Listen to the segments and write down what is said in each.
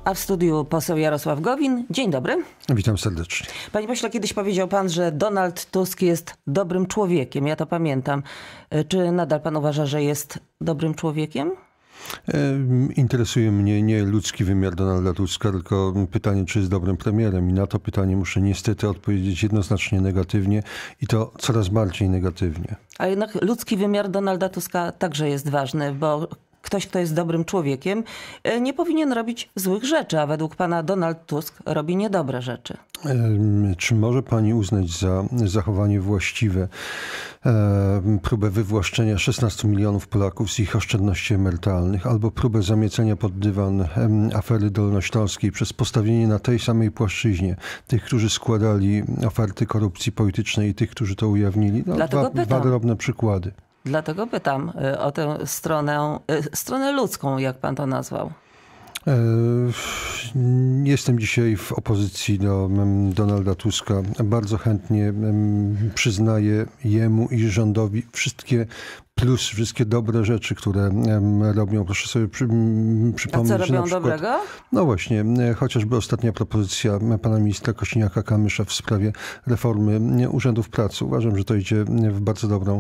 A w studiu poseł Jarosław Gowin. Dzień dobry. Witam serdecznie. Panie pośle, kiedyś powiedział pan, że Donald Tusk jest dobrym człowiekiem. Ja to pamiętam. Czy nadal pan uważa, że jest dobrym człowiekiem? Interesuje mnie nie ludzki wymiar Donalda Tuska, tylko pytanie, czy jest dobrym premierem. I na to pytanie muszę niestety odpowiedzieć jednoznacznie negatywnie i to coraz bardziej negatywnie. A jednak ludzki wymiar Donalda Tuska także jest ważny, bo ktoś, kto jest dobrym człowiekiem, nie powinien robić złych rzeczy, a według pana Donald Tusk robi niedobre rzeczy. Czy może pani uznać za zachowanie właściwe próbę wywłaszczenia 16 milionów Polaków z ich oszczędności emerytalnych albo próbę zamiecenia pod dywan afery dolnośląskiej przez postawienie na tej samej płaszczyźnie tych, którzy składali oferty korupcji politycznej i tych, którzy to ujawnili? No, dwa drobne przykłady. Dlatego pytam o tę stronę ludzką, jak pan to nazwał. Jestem dzisiaj w opozycji do Donalda Tuska. Bardzo chętnie przyznaję jemu i rządowi wszystkie dobre rzeczy, które robią. Proszę sobie przypomnieć. A co robią dobrego? No właśnie, chociażby ostatnia propozycja pana ministra Kosiniaka-Kamysza w sprawie reformy urzędów pracy. Uważam, że to idzie w bardzo dobrą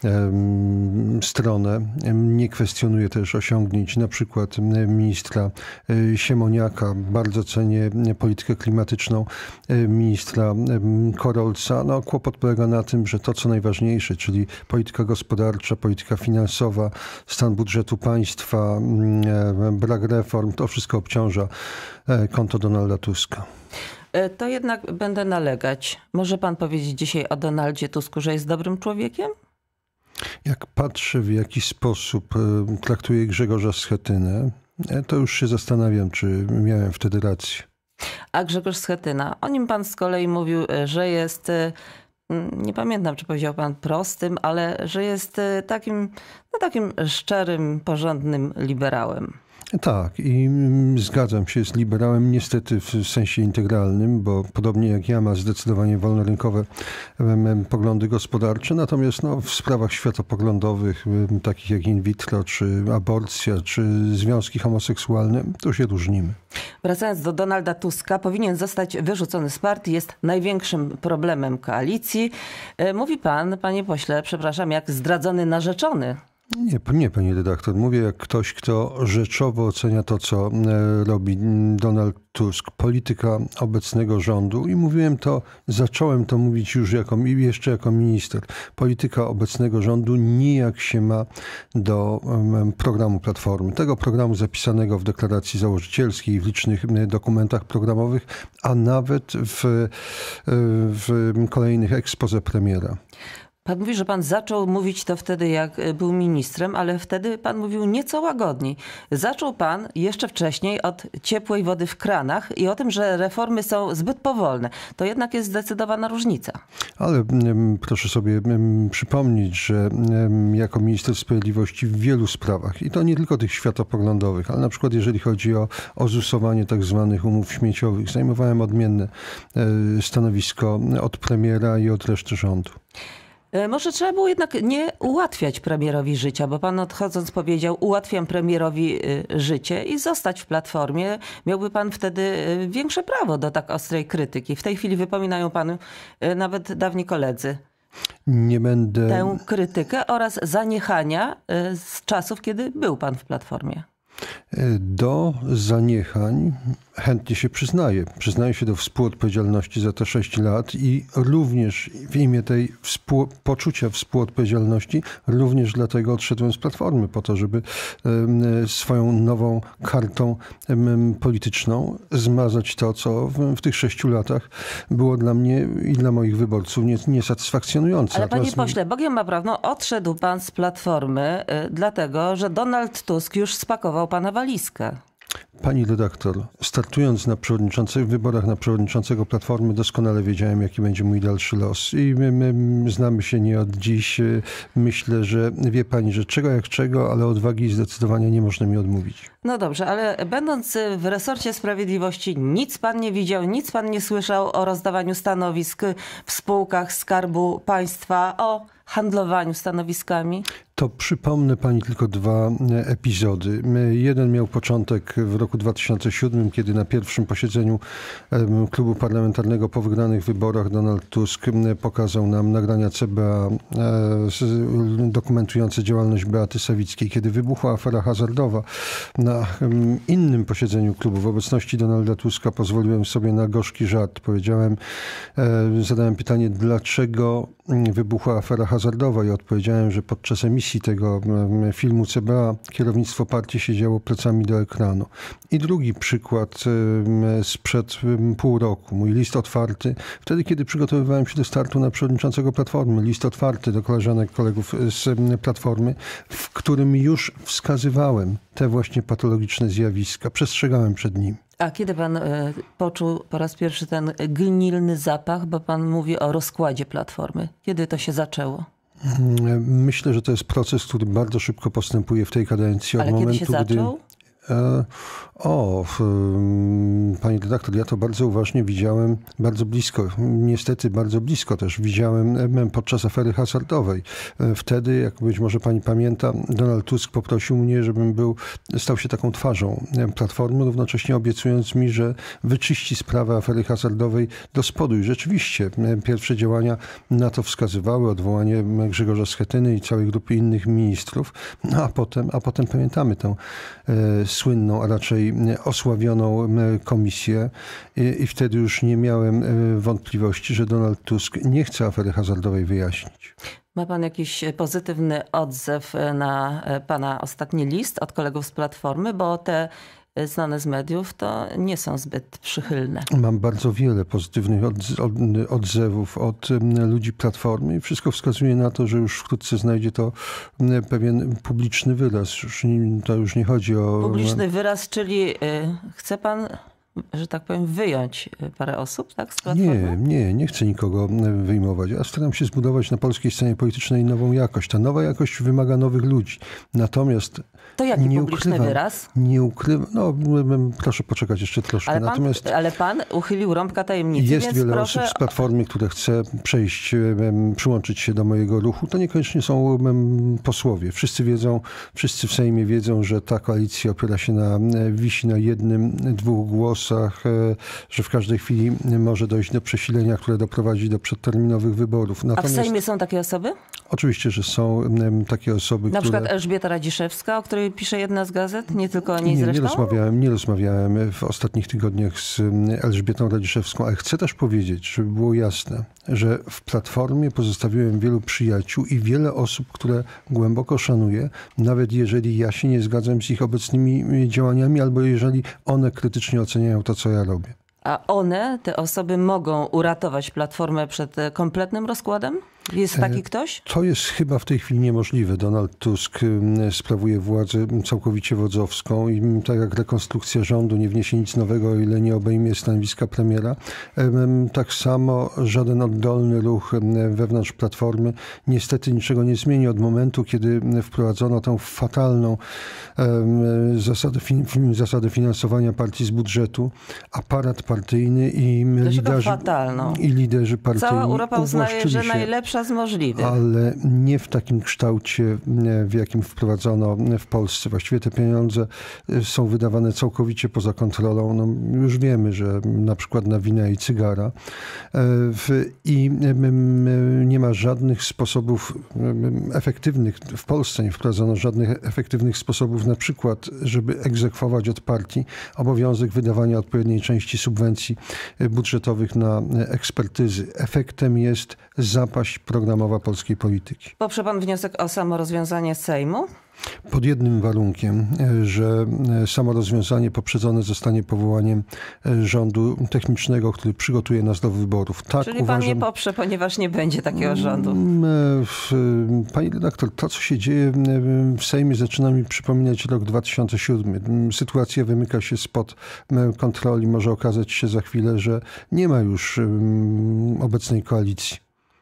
stronę. Nie kwestionuję też osiągnięć na przykład ministra Siemoniaka. Bardzo cenię politykę klimatyczną ministra Korolca. No, kłopot polega na tym, że to, co najważniejsze, czyli polityka gospodarcza, polityka finansowa, stan budżetu państwa, brak reform, to wszystko obciąża konto Donalda Tuska. To jednak będę nalegać. Może pan powiedzieć dzisiaj o Donaldzie Tusku, że jest dobrym człowiekiem? Jak patrzę, w jaki sposób traktuje Grzegorza Schetynę, to już się zastanawiam, czy miałem wtedy rację. A Grzegorz Schetyna, o nim pan z kolei mówił, że jest... Nie pamiętam, czy powiedział pan prostym, ale że jest takim szczerym, porządnym liberałem. Tak, i zgadzam się z liberałem niestety w sensie integralnym, bo podobnie jak ja ma zdecydowanie wolnorynkowe poglądy gospodarcze, natomiast w sprawach światopoglądowych, takich jak in vitro, czy aborcja, czy związki homoseksualne, to się różnimy. Wracając do Donalda Tuska, powinien zostać wyrzucony z partii, jest największym problemem koalicji. Mówi pan, panie pośle, przepraszam, jak zdradzony narzeczony. Nie, panie redaktor. Mówię jak ktoś, kto rzeczowo ocenia to, co robi Donald Tusk, polityka obecnego rządu i zacząłem to mówić już jeszcze jako minister. Polityka obecnego rządu nijak się ma do programu Platformy. Tego programu zapisanego w deklaracji założycielskiej, w licznych dokumentach programowych, a nawet w kolejnych exposé premiera. Pan mówi, że pan zaczął mówić to wtedy, jak był ministrem, ale wtedy pan mówił nieco łagodniej. Zaczął pan jeszcze wcześniej od ciepłej wody w kranach i o tym, że reformy są zbyt powolne. To jednak jest zdecydowana różnica. Ale proszę sobie przypomnieć, że jako minister sprawiedliwości w wielu sprawach, i to nie tylko tych światopoglądowych, ale na przykład jeżeli chodzi o zusowanie tak zwanych umów śmieciowych, zajmowałem odmienne stanowisko od premiera i od reszty rządu. Może trzeba było jednak nie ułatwiać premierowi życia, bo pan odchodząc powiedział, ułatwiam premierowi życie i zostać w Platformie. Miałby pan wtedy większe prawo do tak ostrej krytyki. W tej chwili wypominają panu nawet dawni koledzy. Nie będę... Tę krytykę oraz zaniechania z czasów, kiedy był pan w Platformie. Do zaniechań chętnie się przyznaję. Przyznaję się do współodpowiedzialności za te 6 lat i również w imię tej poczucia współodpowiedzialności, również dlatego odszedłem z Platformy, po to, żeby swoją nową kartą polityczną zmazać to, co w tych 6 latach było dla mnie i dla moich wyborców niesatysfakcjonujące. Ale panie pośle, Bogiem ma prawdą, odszedł pan z Platformy dlatego, że Donald Tusk już spakował pana walizkę. Pani redaktor, startując w wyborach na przewodniczącego Platformy, doskonale wiedziałem, jaki będzie mój dalszy los. I my znamy się nie od dziś. Myślę, że wie pani, że czego jak czego, ale odwagi i zdecydowania nie można mi odmówić. No dobrze, ale będąc w resorcie sprawiedliwości, nic pan nie widział, nic pan nie słyszał o rozdawaniu stanowisk w spółkach Skarbu Państwa, o handlowaniu stanowiskami? To przypomnę pani tylko dwa epizody. Jeden miał początek w roku 2007, kiedy na pierwszym posiedzeniu klubu parlamentarnego po wygranych wyborach Donald Tusk pokazał nam nagrania CBA dokumentujące działalność Beaty Sawickiej. Kiedy wybuchła afera hazardowa, na innym posiedzeniu klubu w obecności Donalda Tuska pozwoliłem sobie na gorzki żart. Zadałem pytanie, dlaczego wybuchła afera hazardowa i odpowiedziałem, że podczas emisji tego filmu CBA kierownictwo partii siedziało plecami do ekranu. I drugi przykład sprzed pół roku. Mój list otwarty, wtedy kiedy przygotowywałem się do startu na przewodniczącego Platformy, list otwarty do koleżanek, kolegów z Platformy, w którym już wskazywałem te właśnie patologiczne zjawiska. Przestrzegałem przed nim. A kiedy pan poczuł po raz pierwszy ten gnilny zapach, bo pan mówi o rozkładzie Platformy? Kiedy to się zaczęło? Myślę, że to jest proces, który bardzo szybko postępuje w tej kadencji. Ale kiedy się zaczął? Pani redaktor, ja to bardzo uważnie widziałem, bardzo blisko, niestety bardzo blisko też widziałem podczas afery hazardowej. Wtedy, jak być może pani pamięta, Donald Tusk poprosił mnie, żebym stał się taką twarzą Platformy, równocześnie obiecując mi, że wyczyści sprawę afery hazardowej do spodu. I rzeczywiście pierwsze działania na to wskazywały, odwołanie Grzegorza Schetyny i całej grupy innych ministrów. No a potem pamiętamy tę słynną, a raczej osławioną komisję i wtedy już nie miałem wątpliwości, że Donald Tusk nie chce afery hazardowej wyjaśnić. Ma pan jakiś pozytywny odzew na pana ostatni list od kolegów z Platformy, bo te znane z mediów to nie są zbyt przychylne. Mam bardzo wiele pozytywnych odzewów od ludzi Platformy i wszystko wskazuje na to, że już wkrótce znajdzie to pewien publiczny wyraz. To już nie chodzi o... Publiczny wyraz, czyli chce pan, że tak powiem, wyjąć parę osób, tak, z Platformy? Nie chcę nikogo wyjmować. Ja staram się zbudować na polskiej scenie politycznej nową jakość. Ta nowa jakość wymaga nowych ludzi. Natomiast to jaki publiczny wyraz? Nie ukrywam. No, proszę poczekać jeszcze troszkę. Ale pan uchylił rąbka tajemnicy, jest więc wiele proszę... osób z Platformy, które chce przyłączyć się do mojego ruchu. To niekoniecznie są posłowie. Wszyscy w Sejmie wiedzą, że ta koalicja wisi na jednym, dwóch głosach, że w każdej chwili może dojść do przesilenia, które doprowadzi do przedterminowych wyborów. A w Sejmie są takie osoby? Oczywiście, że są takie osoby, Na przykład Elżbieta Radziszewska, o której pisze jedna z gazet? Nie tylko o niej zresztą? Nie rozmawiałem w ostatnich tygodniach z Elżbietą Radziszewską, ale chcę też powiedzieć, żeby było jasne, że w Platformie pozostawiłem wielu przyjaciół i wiele osób, które głęboko szanuję, nawet jeżeli ja się nie zgadzam z ich obecnymi działaniami, albo jeżeli one krytycznie oceniają to, co ja robię. A te osoby mogą uratować Platformę przed kompletnym rozkładem? Jest taki ktoś? To jest chyba w tej chwili niemożliwe. Donald Tusk sprawuje władzę całkowicie wodzowską i tak jak rekonstrukcja rządu nie wniesie nic nowego, o ile nie obejmie stanowiska premiera, tak samo żaden oddolny ruch wewnątrz Platformy niestety niczego nie zmieni od momentu, kiedy wprowadzono tę fatalną zasadę finansowania partii z budżetu. Aparat partyjny i liderzy partyjni Cała Europa uznaje, że najlepsza z możliwych. Ale nie w takim kształcie, w jakim wprowadzono w Polsce. Właściwie te pieniądze są wydawane całkowicie poza kontrolą. No, już wiemy, że na przykład na winę i cygara. I nie ma żadnych sposobów efektywnych. W Polsce nie wprowadzono żadnych efektywnych sposobów, na przykład, żeby egzekwować od partii obowiązek wydawania odpowiedniej części subwencji budżetowych na ekspertyzy. Efektem jest zapaść programowa polskiej polityki. Poprze pan wniosek o samorozwiązanie Sejmu? Pod jednym warunkiem, że samo rozwiązanie poprzedzone zostanie powołaniem rządu technicznego, który przygotuje nas do wyborów. Tak, czyli pan nie poprze, ponieważ nie będzie takiego rządu. Pani redaktor, to co się dzieje w Sejmie zaczyna mi przypominać rok 2007. Sytuacja wymyka się spod kontroli. Może okazać się za chwilę, że nie ma już obecnej koalicji.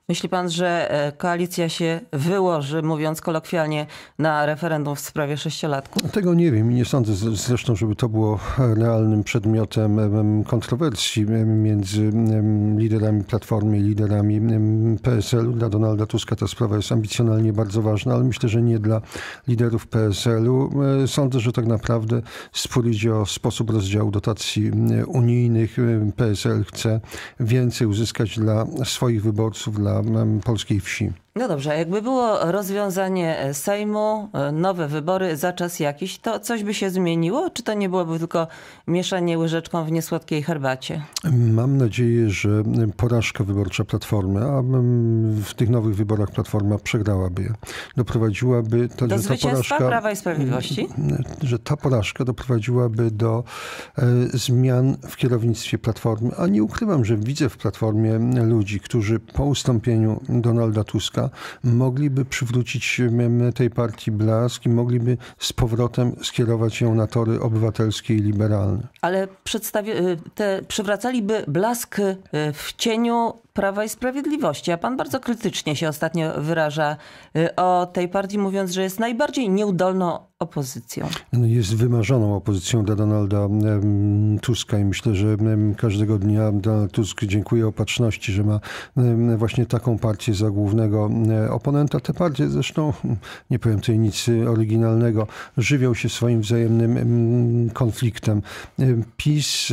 Myśli pan, że koalicja się wyłoży, mówiąc kolokwialnie, na referendum w sprawie 6-latków? Tego nie wiem i nie sądzę zresztą, żeby to było realnym przedmiotem kontrowersji między liderami Platformy i liderami PSL-u. Dla Donalda Tuska ta sprawa jest ambicjonalnie bardzo ważna, ale myślę, że nie dla liderów PSL-u. Sądzę, że tak naprawdę spór idzie o sposób rozdziału dotacji unijnych. PSL chce więcej uzyskać dla swoich wyborców, dla polskiej wsi. No dobrze, jakby było rozwiązanie Sejmu, nowe wybory za czas jakiś, to coś by się zmieniło? Czy to nie byłoby tylko mieszanie łyżeczką w niesłodkiej herbacie? Mam nadzieję, że porażka wyborcza Platformy, a w tych nowych wyborach Platforma przegrałaby je, doprowadziłaby do zwycięstwa Prawa i Sprawiedliwości? Że ta porażka doprowadziłaby do zmian w kierownictwie Platformy, a nie ukrywam, że widzę w Platformie ludzi, którzy po ustąpieniu Donalda Tuska mogliby przywrócić tej partii blask i mogliby z powrotem skierować ją na tory obywatelskie i liberalne. Ale przywracaliby blask w cieniu Prawa i Sprawiedliwości. A pan bardzo krytycznie się ostatnio wyraża o tej partii, mówiąc, że jest najbardziej nieudolną opozycją. Jest wymarzoną opozycją dla Donalda Tuska i myślę, że każdego dnia Donald Tusk dziękuję opatrzności, że ma właśnie taką partię za głównego oponenta. Te partie zresztą, nie powiem tutaj nic oryginalnego, żywią się swoim wzajemnym konfliktem. PiS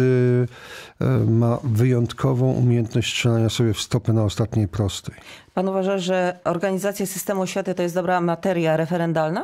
ma wyjątkową umiejętność strzelania sobie w stopę na ostatniej prostej. Pan uważa, że organizacja systemu oświaty to jest dobra materia referendalna?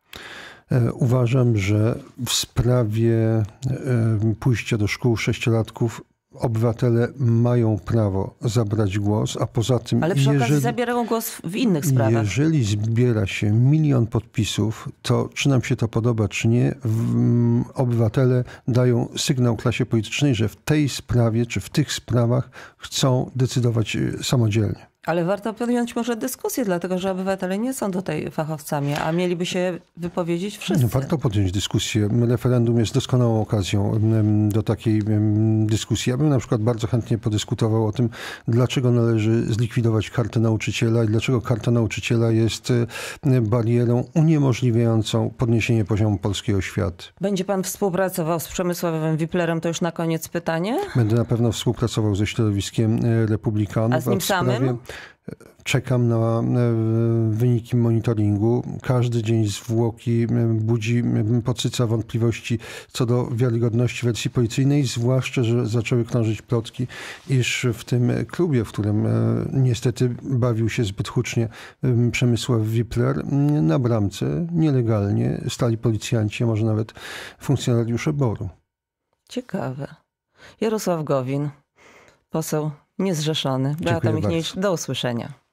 Uważam, że w sprawie pójścia do szkół 6-latków obywatele mają prawo zabrać głos, a poza tym... Ale przy okazji zabierają głos w innych sprawach. Jeżeli zbiera się 1 milion podpisów, to czy nam się to podoba, czy nie, obywatele dają sygnał klasie politycznej, że w tej sprawie, czy w tych sprawach chcą decydować samodzielnie. Ale warto podjąć może dyskusję, dlatego że obywatele nie są tutaj fachowcami, a mieliby się wypowiedzieć wszyscy. Warto podjąć dyskusję. Referendum jest doskonałą okazją do takiej dyskusji. Ja bym na przykład bardzo chętnie podyskutował o tym, dlaczego należy zlikwidować kartę nauczyciela i dlaczego karta nauczyciela jest barierą uniemożliwiającą podniesienie poziomu polskiej oświaty. Będzie pan współpracował z Przemysławem Wiplerem? To już na koniec pytanie. Będę na pewno współpracował ze środowiskiem republikanów. A z nim samym? Czekam na wyniki monitoringu. Każdy dzień zwłoki budzi, podsyca wątpliwości co do wiarygodności wersji policyjnej, zwłaszcza, że zaczęły krążyć plotki, iż w tym klubie, w którym niestety bawił się zbyt hucznie Przemysław Wipler, na bramce nielegalnie stali policjanci, a może nawet funkcjonariusze BOR-u. Ciekawe. Jarosław Gowin, poseł niezrzeszony. Beata Michniewicz, do usłyszenia.